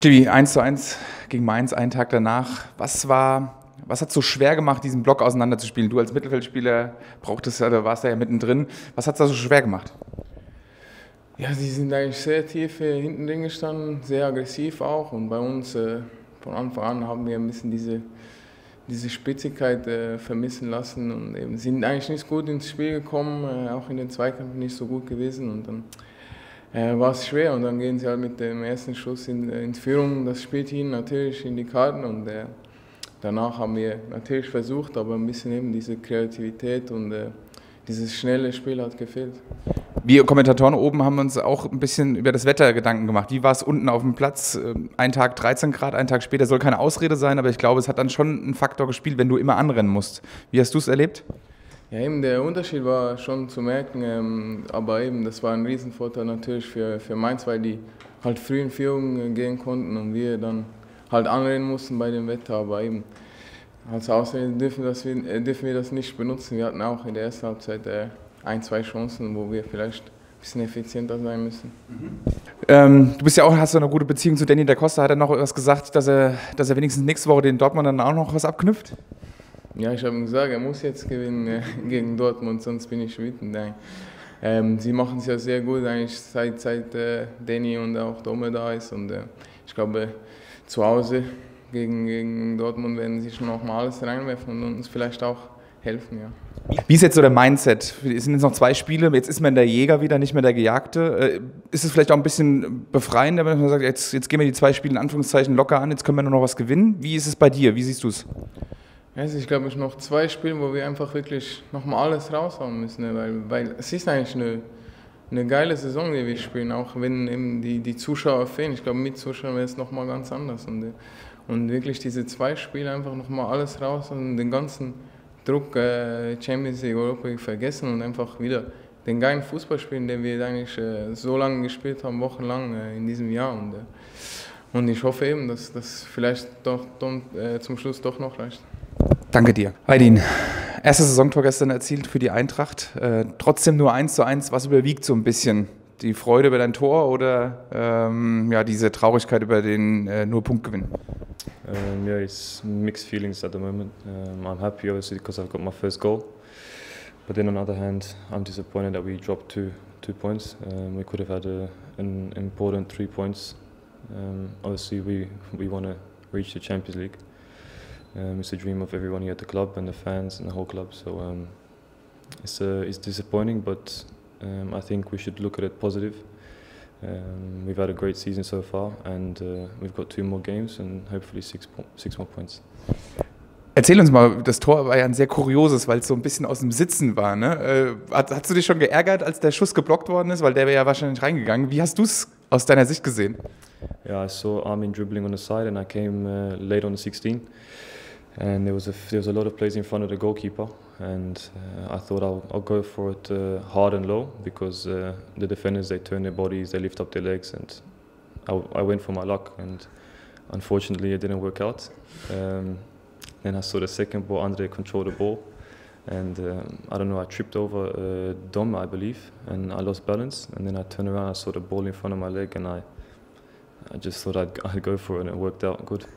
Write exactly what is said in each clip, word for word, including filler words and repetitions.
Stevie, eins zu eins gegen Mainz, einen Tag danach. Was war, was hat es so schwer gemacht, diesen Block auseinanderzuspielen? Du als Mittelfeldspieler brauchtest, oder warst da ja mittendrin. Was hat es da so schwer gemacht? Ja, sie sind eigentlich sehr tief hinten drin gestanden, sehr aggressiv auch. Und bei uns äh, von Anfang an haben wir ein bisschen diese, diese Spitzigkeit äh, vermissen lassen und eben sind eigentlich nicht gut ins Spiel gekommen, äh, auch in den Zweikämpfen nicht so gut gewesen. Und dann äh, war es schwer und dann gehen sie halt mit dem ersten Schuss in, äh, in Führung. Das spielt ihnen natürlich in die Karten und äh, danach haben wir natürlich versucht, aber ein bisschen eben diese Kreativität und äh, dieses schnelle Spiel hat gefehlt. Wir Kommentatoren oben haben uns auch ein bisschen über das Wetter Gedanken gemacht. Wie war es unten auf dem Platz? Ein Tag dreizehn Grad, ein Tag später soll keine Ausrede sein, aber ich glaube, es hat dann schon einen Faktor gespielt, wenn du immer anrennen musst. Wie hast du es erlebt? Ja, eben der Unterschied war schon zu merken, ähm, aber eben das war ein Riesenvorteil natürlich für, für Mainz, weil die halt früh in Führung gehen konnten und wir dann halt anrennen mussten bei dem Wetter, aber eben als Ausrede dürfen, das, äh, dürfen wir das nicht benutzen. Wir hatten auch in der ersten Halbzeit äh, ein, zwei Chancen, wo wir vielleicht ein bisschen effizienter sein müssen. Mhm. Ähm, du bist ja auch, hast du eine gute Beziehung zu Danny da Costa. Hat er noch was gesagt, dass er, dass er wenigstens nächste Woche den Dortmund dann auch noch was abknüpft? Ja, ich habe ihm gesagt, er muss jetzt gewinnen äh, gegen Dortmund, sonst bin ich wütend. Ähm, sie machen es ja sehr gut, eigentlich seit, seit äh, Danny und auch Dome da ist. Und äh, ich glaube, zu Hause gegen, gegen Dortmund werden sie schon noch mal alles reinwerfen und uns vielleicht auch helfen, ja. Wie ist jetzt so der Mindset? Es sind jetzt noch zwei Spiele, jetzt ist man der Jäger wieder, nicht mehr der Gejagte. Ist es vielleicht auch ein bisschen befreiender, wenn man sagt, jetzt, jetzt gehen wir die zwei Spiele in Anführungszeichen locker an, jetzt können wir nur noch was gewinnen? Wie ist es bei dir? Wie siehst du es? Also ich glaube, es sind noch zwei Spiele, wo wir einfach wirklich noch mal alles raushauen müssen, ne? weil, weil es ist eigentlich eine, eine geile Saison, die wir spielen, auch wenn eben die, die Zuschauer fehlen. Ich glaube, mit Zuschauern wäre es noch mal ganz anders. Und, und wirklich diese zwei Spiele einfach noch mal alles raus und den ganzen Druck, äh, Champions League, Europa League vergessen und einfach wieder den geilen Fußball spielen, den wir eigentlich äh, so lange gespielt haben, wochenlang äh, in diesem Jahr. Und, äh, und ich hoffe eben, dass das vielleicht doch, doch äh, zum Schluss doch noch reicht. Danke dir. Aydin, erstes Saisontor gestern erzielt für die Eintracht, äh, trotzdem nur eins zu eins. Was überwiegt so ein bisschen? Die Freude über dein Tor oder ähm, ja, diese Traurigkeit über den äh, nur Punktgewinn? Um, yeah, it's mixed feelings at the moment. Um, I'm happy obviously because I've got my first goal, but then on the other hand, I'm disappointed that we dropped two two points. Um, we could have had a, an important three points. Um, obviously, we we want to reach the Champions League. Um, it's a dream of everyone here at the club and the fans and the whole club. So um, it's uh, it's disappointing, but um, I think we should look at it positive. Um, we've had a great season so far, and uh, we've got two more games and hopefully six, six more points. Erzähl uns mal, das Tor war ja ein sehr kurioses, weil es so ein bisschen aus dem Sitzen war. Ne? Äh, hast, hast du dich schon geärgert, als der Schuss geblockt worden ist? Weil der wäre ja wahrscheinlich reingegangen. Wie hast du es aus deiner Sicht gesehen? Yeah, I saw Armin dribbling on the side and I came uh, late on the sixteen. And there was a there was a lot of players in front of the goalkeeper, and uh, I thought I'll I'll go for it uh, hard and low because uh, the defenders, they turn their bodies, they lift up their legs, and I, I went for my luck, and unfortunately it didn't work out. Um, then I saw the second ball, Andre controlled the ball, and um, I don't know, I tripped over uh, Dom, I believe, and I lost balance, and then I turned around, I saw the ball in front of my leg, and I I just thought I'd, I'd go for it, and it worked out good.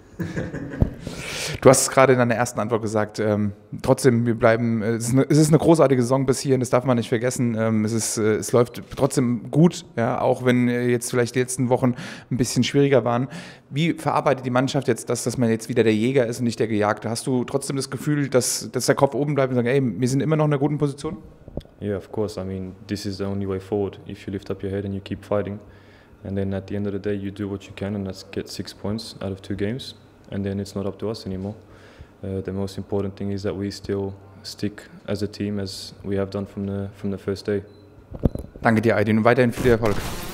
Du hast es gerade in deiner ersten Antwort gesagt, ähm, trotzdem, wir bleiben, äh, es, ist eine, es ist eine großartige Saison bis hierhin, das darf man nicht vergessen, ähm, es, ist, äh, es läuft trotzdem gut, ja, auch wenn äh, jetzt vielleicht die letzten Wochen ein bisschen schwieriger waren. Wie verarbeitet die Mannschaft jetzt das, dass man jetzt wieder der Jäger ist und nicht der Gejagte? Hast du trotzdem das Gefühl, dass, dass der Kopf oben bleibt und sagt, ey, wir sind immer noch in einer guten Position? Yeah, of course, I mean, this is the only way forward, if you lift up your head and you keep fighting, and then at the end of the day you do what you can and that's get six points out of two games. And then it's not up to us anymore. Uh, the most important thing is that we still stick as a team as we have done from the from the first day. Danke dir, Aydin, und weiterhin viel Erfolg.